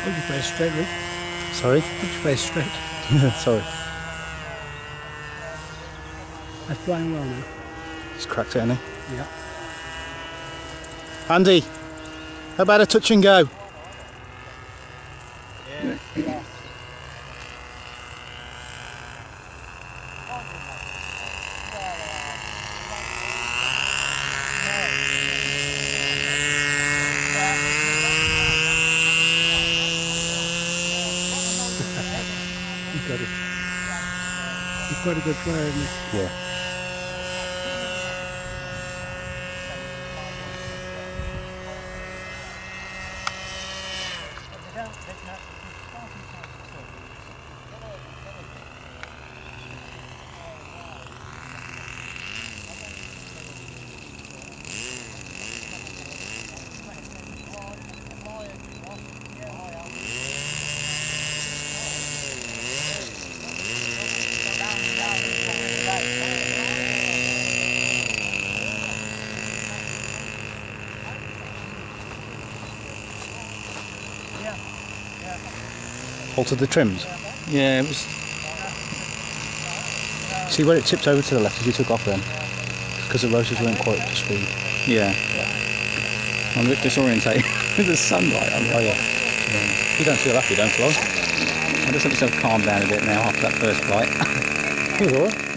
Hold your face straight, Luke. Sorry? Hold your face straight. Sorry. That's flying well now. He's cracked it, hasn't he? Yeah. Andy, how about a touch and go? Yeah. You've got it. He's quite a good player, isn't he? Yeah. Altered the trims? Yeah, it was. See where it tipped over to the left as you took off then? Because the rotors weren't quite up to speed. Yeah. I'm a bit disorientated with the sunlight. Oh yeah. You don't feel happy, don't you? I just let myself calm down a bit now after that first flight. You're alright.